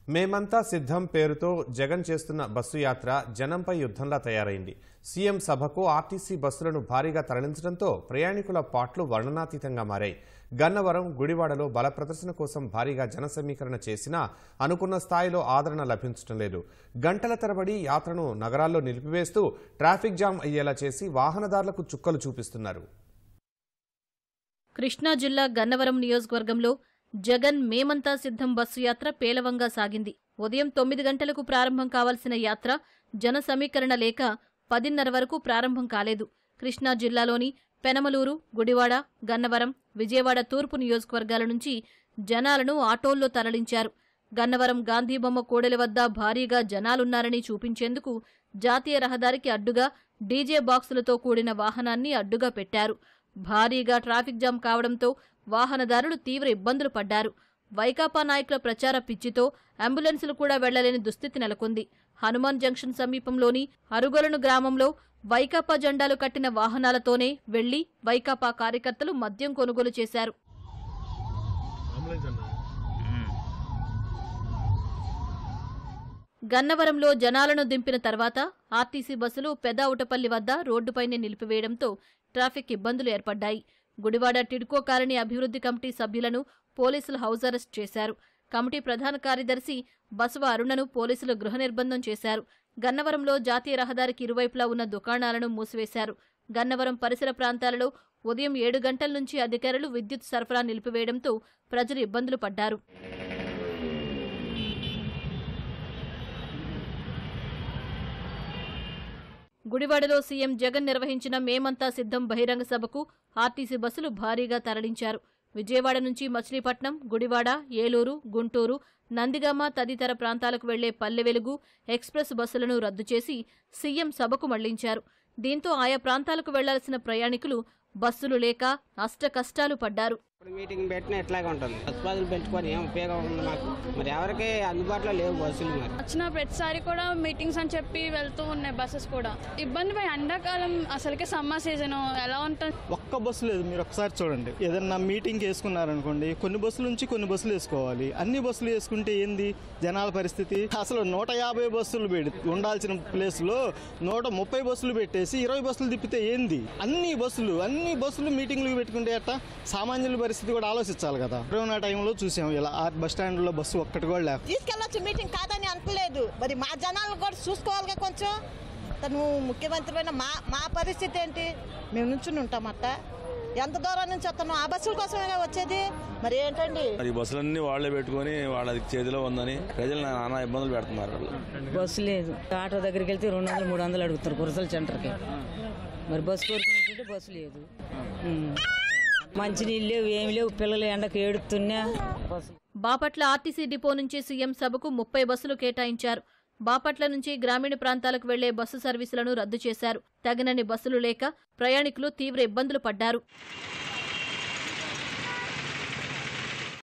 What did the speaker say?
మేమంతా సిద్ధం పేరుతో జగన్ చేస్తున్న బస్సు యాత్ర జనంపై యుద్ధంలా తయారైంది. సీఎం సభకు ఆర్టీసీ బస్సులను భారీగా తరలించడంతో ప్రయాణికుల పాట్లు వర్ణనాతీతంగా మారాయి. గన్నవరం, గుడివాడలో బల ప్రదర్శన కోసం భారీగా జన సమీకరణ చేసినా అనుకున్న స్థాయిలో ఆదరణ లభించడం లేదు. గంటల తరబడి యాత్రను నగరాల్లో నిలిపివేస్తూ ట్రాఫిక్ జామ్ అయ్యేలా చేసి వాహనదారులకు చుక్కలు చూపిస్తున్నారు. కృష్ణా జిల్లా గన్నవరం నియోజకవర్గంలో జగన్ మేమంతా సిద్ధం బస్సు యాత్ర పేలవంగా సాగింది. ఉదయం 9 గంటలకు ప్రారంభం కావాల్సిన యాత్ర జన సమీకరణ లేక 10:30 వరకు ప్రారంభం కాలేదు. కృష్ణా జిల్లాలోని పెనమలూరు, గుడివాడ, గన్నవరం, విజయవాడ తూర్పు నియోజకవర్గాల నుంచి జనాలను ఆటోల్లో తరలించారు. గన్నవరం గాంధీబొమ్మ కూడలి వద్ద భారీగా జనాలున్నారని చూపించేందుకు జాతీయ రహదారికి అడ్డుగా డీజే బాక్సులతో కూడిన వాహనాన్ని అడ్డుగా పెట్టారు. భారీగా ట్రాఫిక్ జామ్ కావడంతో వాహనదారులు తీవ్ర ఇబ్బందులు పడ్డారు. వైకాపా నాయకుల ప్రచార పిచ్చితో అంబులెన్సులు కూడా వెళ్లలేని దుస్థితి నెలకొంది. హనుమాన్ జంక్షన్ సమీపంలోని అరుగొలను గ్రామంలో వైకాపా జెండాలు కట్టిన వాహనాలతోనే వెళ్లి వైకాపా కార్యకర్తలు మద్యం కొనుగోలు చేశారు. గన్నవరంలో జనాలను దింపిన తర్వాత ఆర్టీసీ బస్సులు పెదావుటపల్లి వద్ద రోడ్డుపైనే నిలిపివేయడంతో ట్రాఫిక్ ఇబ్బందులు ఏర్పడ్డాయి. గుడివాడ టిడ్కో కాలనీ అభివృద్ధి కమిటీ సభ్యులను పోలీసులు హౌస్ అరెస్ట్ చేశారు. కమిటీ ప్రధాన కార్యదర్శి బసవ అరుణను పోలీసులు గృహ నిర్బంధం చేశారు. గన్నవరంలో జాతీయ రహదారికి ఇరువైపులా ఉన్న దుకాణాలను మూసివేశారు. గన్నవరం పరిసర ప్రాంతాలలో ఉదయం 7 గంటల నుంచి అధికారులు విద్యుత్ సరఫరా నిలిపివేయడంతో ప్రజలు ఇబ్బందులు పడ్డారు. గుడివాడలో సీఎం జగన్ నిర్వహించిన మేమంతా సిద్ధం బహిరంగ సభకు ఆర్టీసీ బస్సులు భారీగా తరలించారు. విజయవాడ నుంచి మచిలీపట్నం, గుడివాడ, ఏలూరు, గుంటూరు, నందిగామ తదితర ప్రాంతాలకు వెళ్లే పల్లె వెలుగు ఎక్స్ప్రెస్ బస్సులను రద్దు చేసి సీఎం సభకు మళ్లించారు. దీంతో ఆయా ప్రాంతాలకు వెళ్లాల్సిన ప్రయాణికులు బస్సులు లేక అష్టకష్టాలు పడ్డారు. మీటింగ్ పెట్టిన ఎట్లాగే ఉంటుంది. బస్సులు పెట్టుకొని ఏం ఉపయోగం ఉంది మాకు? మరి ఎవరికి అందుబాటులో లేవు బస్సులు. మరి వచ్చిన ప్రతిసారి కూడా మీటింగ్స్ అని చెప్పి వెళ్తూ ఉన్నాయి బస్సెస్ కూడా. ఇబ్బంది పోయి ఎండాకాలం అసలుకే సమ్మర్ సీజన్ ఎలా ఉంటుంది? ఒక్క బస్సు లేదు. మీరు ఒకసారి చూడండి, ఏదన్నా మీటింగ్ వేసుకున్నారనుకోండి, కొన్ని బస్సుల నుంచి కొన్ని బస్సులు వేసుకోవాలి. అన్ని బస్సులు వేసుకుంటే ఏంది జనాల పరిస్థితి? అసలు 150 బస్సులు ఉండాల్సిన ప్లేస్ లో 130 బస్సులు పెట్టేసి 20 బస్సులు తిప్పితే ఏంది? అన్ని బస్సులు మీటింగ్లు పెట్టుకుంటే అట్ట సామాన్యుల పరిస్థితి కూడా ఆలోచించాలి కదా. కరోనా టైంలో చూసాం ఇలా బస్ స్టాండ్ లో బస్సు ఒక్కటి కూడా లేక తీసుకెళ్ళొచ్చు. మీటింగ్ కాదని అనట్లేదు, మరి మా జనాలు కూడా చూసుకోవాలిగా. కొంచెం తను ముఖ్యమంత్రి మా పరిస్థితి ఏంటి? మేము నుంచుని ఉంటామట. ఎంత దూరం నుంచి వస్తాను? ఆ బస్సుల కోసమే వచ్చేది. మరి ఏంటండి, ఈ బస్సులన్నీ వాళ్లే పెట్టుకుని వాళ్ళ చేతిలో ఉందని ప్రజలు నానా ఇబ్బందులు పెడుతున్నారు. బస్సు లేదు. ఆటో దగ్గరికి వెళ్తే 200-300 అడుగుతారు కురసల సెంటర్కి. మరి బస్సు కోరుకుంటుంటే బస్సు లేదు. మంచినీళ్ళు లేవు, ఏమి లేవు. పిల్లలు ఎండకు ఏడుతున్నా. బాపట్ల ఆర్టీసీ డిపో నుంచి సీఎం సభకు 30 బస్సులు కేటాయించారు. బాపట్ల నుంచి గ్రామీణ ప్రాంతాలకు వెళ్లే బస్సు సర్వీసులను రద్దు చేశారు. తగినన్ని బస్సులు లేక ప్రయాణికులు తీవ్ర ఇబ్బందులు పడ్డారు.